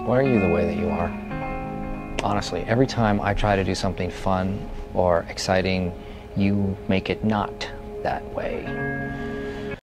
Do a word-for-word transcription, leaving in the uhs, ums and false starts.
Why are you the way that you are? Honestly, every time I try to do something fun or exciting, you make it not that way.